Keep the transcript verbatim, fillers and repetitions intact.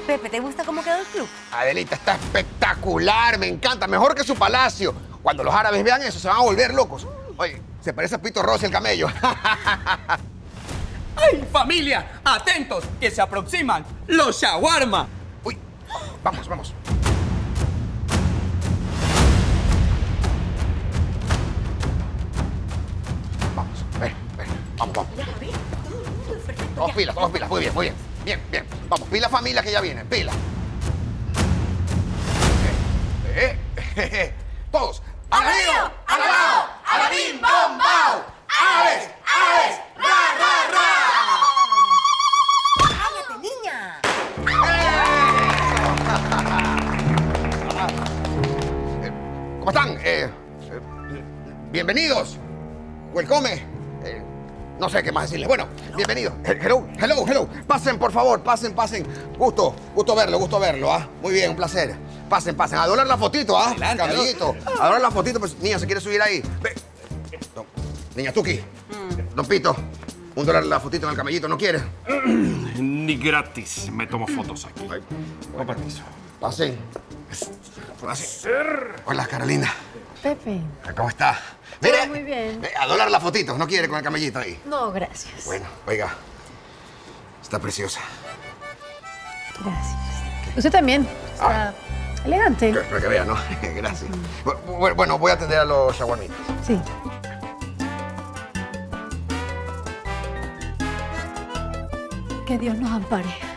Pepe, ¿te gusta cómo quedó el club? Adelita, está espectacular, me encanta, mejor que su palacio. Cuando los árabes vean eso, se van a volver locos. Oye, se parece a Pito Rossi el camello. ¡Ay, familia! ¡Atentos! ¡Que se aproximan los shawarma! Uy, vamos, vamos. Vamos, ven, ven, vamos, vamos. Todos pilas, todos pilas, muy bien, muy bien. Bien, bien. Vamos, pila familia que ya vienen, pila. Eh, eh, eh, eh. Todos. ¡Alabío! ¡Alabao! ¡Alabim, bom, bao! ¡Aves! ¡Aves! ¡Ra, ra, ra! ¡Cállate, niña! Eh, ¿Cómo están? Eh, eh, bienvenidos. Welcome. Eh, no sé qué más decirles. Bueno, bienvenidos. Hello, hello, hello. Pasen, por favor, pasen, pasen. Gusto, gusto verlo, gusto verlo, ¿ah? Muy bien, un placer. Pasen, pasen. A donar la fotito, ¿ah? Camellito. A donar la fotito, pues, niña, ¿se quiere subir ahí? Ve. No. Niña Tuki. Mm. Don Pito. Un dólar la fotito en el camellito, ¿no quiere? Ni gratis me tomo fotos aquí. Ay, Con permiso. pasen. Pasen. Hola, Carolina. Pepe. ¿Cómo está? Todo Mire, muy bien. a dólar la fotito, ¿no quiere con el camellito ahí? No, gracias. Bueno, oiga, está preciosa. Gracias. Usted también. Está Ah. elegante. Para que vea, ¿no? Gracias. Bu- Bueno, voy a atender a los shawarmitas. Sí. Que Dios nos ampare.